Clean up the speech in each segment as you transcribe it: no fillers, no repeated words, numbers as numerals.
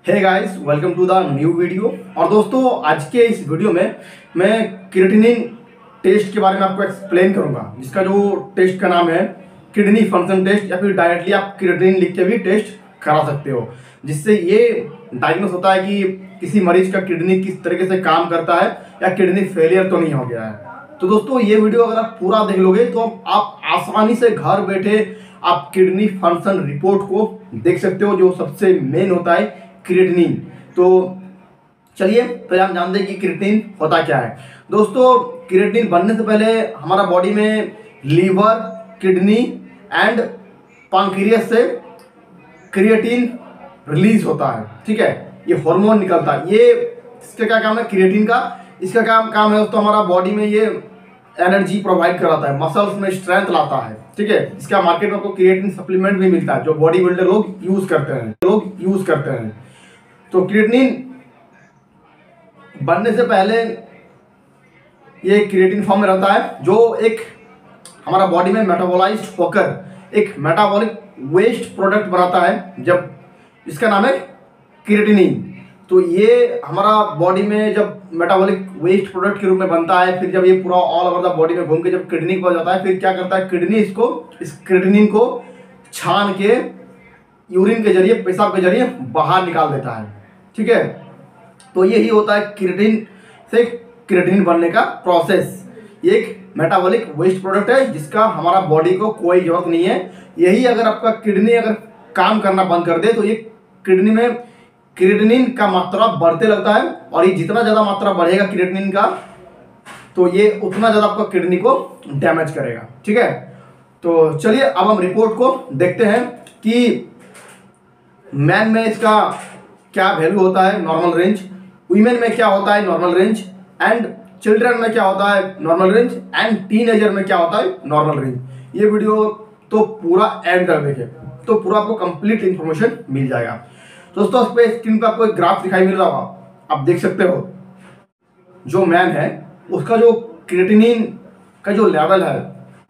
Hey guys, welcome to the new video. और दोस्तों, आज के इस वीडियो में मैं क्रिएटिनिन टेस्ट के बारे में आपको एक्सप्लेन करूंगा, जिसका जो टेस्ट का नाम है किडनी फंक्शन टेस्ट, या फिर डायरेक्टली आप क्रिएटिनिन लिख के भी टेस्ट करा सकते हो, जिससे ये डायग्नोस होता है कि किसी मरीज का किडनी किस तरीके से काम करता है या किडनी फेलियर तो नहीं हो गया है। तो दोस्तों, ये वीडियो अगर आप पूरा देख लोगे तो आप आसानी से घर बैठे आप किडनी फंक्शन रिपोर्ट को देख सकते हो, जो सबसे मेन होता है क्रिएटिनिन। तो चलिए पहले हम जानते हैं कि क्रिएटिनिन होता क्या है। दोस्तों, क्रिएटिनिन बनने से पहले हमारा बॉडी में लीवर, किडनी एंड पैंक्रियास से क्रिएटिन रिलीज होता है। ठीक है, ये हार्मोन निकलता है। ये इसका क्या काम है क्रिएटिन का? इसका काम है दोस्तों, हमारा बॉडी में ये एनर्जी प्रोवाइड कराता है, मसल्स में स्ट्रेंथ लाता है। ठीक है, इसका मार्केट में आपको क्रिएटिन सप्लीमेंट भी मिलता है, जो बॉडी बिल्डर लोग यूज करते हैं। तो क्रिएटिनिन बनने से पहले ये क्रिएटिन फॉर्म में रहता है, जो एक हमारा बॉडी में मेटाबोलाइज्ड होकर एक मेटाबॉलिक वेस्ट प्रोडक्ट बनाता है, जब इसका नाम है क्रिएटिनिन। तो ये हमारा बॉडी में जब मेटाबॉलिक वेस्ट प्रोडक्ट के रूप में बनता है, फिर जब ये पूरा ऑल ओवर द बॉडी में घूम के जब किडनी पर जाता है, फिर क्या करता है किडनी इस क्रिएटिनिन को छान के यूरिन के जरिए, पेशाब के जरिए बाहर निकाल देता है। ठीक है, तो यही होता है क्रिएटिनिन से क्रिएटिनिन बनने का प्रोसेस। ये एक मेटाबॉलिक वेस्ट प्रोडक्ट है, जिसका हमारा बॉडी को कोई जरूरत नहीं है। यही अगर आपका किडनी अगर काम करना बंद कर दे तो ये किडनी में क्रिएटिनिन का मात्रा बढ़ते लगता है, और ये जितना ज़्यादा मात्रा बढ़ेगा क्रिएटिनिन का, तो ये उतना ज़्यादा आपका किडनी को डैमेज करेगा। ठीक है, तो चलिए अब हम रिपोर्ट को देखते हैं कि मैन में इसका क्या वैल्यू होता है नॉर्मल रेंज, वीमेन में क्या होता है नॉर्मल रेंज, एंड चिल्ड्रन में क्या होता है नॉर्मल रेंज, एंड टीनेजर में क्या होता है नॉर्मल रेंज। ये वीडियो तो पूरा एंड तक देखें तो पूरा आपको कंप्लीट इंफॉर्मेशन मिल जाएगा। दोस्तों, उस पर स्क्रीन पर आपको एक ग्राफ दिखाई मिल रहा होगा, आप देख सकते हो। जो मैन है उसका जो क्रिएटिनिन का जो लेवल है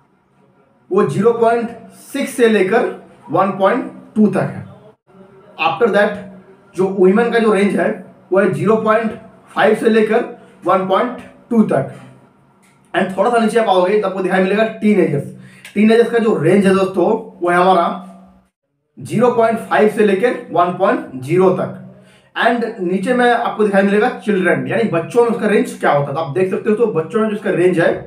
वो 0.6 से लेकर 1.2 तक है। आफ्टर दैट जो वुमेन का जो रेंज है वो है 0.5 से लेकर 1.2 तक। एंड थोड़ा सा नीचे आप आओगे तो आपको दिखाई मिलेगा टीनेजर्स का जो रेंज है दोस्तों, वो है हमारा 0.5 से लेकर 1.0 तक। एंड नीचे में आपको दिखाई मिलेगा चिल्ड्रन, यानी बच्चों में उसका रेंज क्या होता है। तो आप देख सकते हो, तो बच्चों में जो उसका रेंज है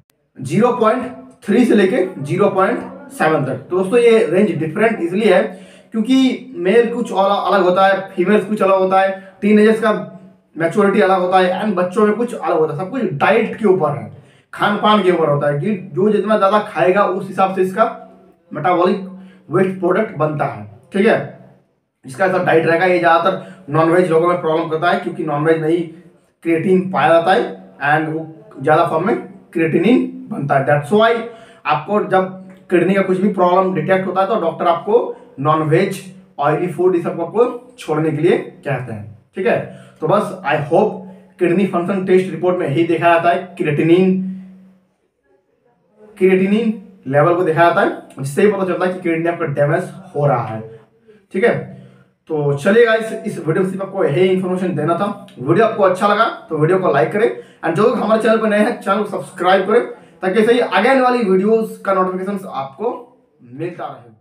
0.3 से लेकर 0.7 तक। तो दोस्तों, ये रेंज डिफरेंट इसलिए है क्योंकि मेल कुछ अलग होता है, फीमेल्स कुछ अलग होता है, टीनेजर्स का मैच्योरिटी अलग होता है, एंड बच्चों में कुछ अलग होता है। सब कुछ डाइट के ऊपर है, खान पान के ऊपर होता है कि जो जितना ज़्यादा खाएगा उस हिसाब से इसका मेटाबॉलिक वेस्ट प्रोडक्ट बनता है। ठीक है, इसका ऐसा डाइट रहेगा। ये ज़्यादातर नॉनवेज लोगों में प्रॉब्लम करता है, क्योंकि नॉनवेज में ही क्रिएटिन पाया जाता है एंड वो ज़्यादा फॉर्म में क्रिएटिनिन बनता है। दैट्स व्हाई आपको जब किडनी का कुछ भी प्रॉब्लम डिटेक्ट होता है तो डॉक्टर आपको नॉनवेज, ऑयली फूड, इस सबको आपको छोड़ने के लिए कहते हैं। ठीक है, तो बस I hope kidney function test report में यही देखा जाता है, क्रिएटिनिन लेवल को देखा जाता है, जिससे ही पता चलता है कि किडनी आपका डैमेज हो रहा है। ठीक है, तो चलिए गाइस, इस वीडियो में सिर्फ आपको यही इन्फॉर्मेशन देना था। वीडियो आपको अच्छा लगा तो वीडियो को लाइक करें, एंड जो लोग हमारे चैनल पर नए हैं चैनल को सब्सक्राइब करें, ताकि सही आगे आने वाली वीडियोस का नोटिफिकेशन आपको मिलता रहे।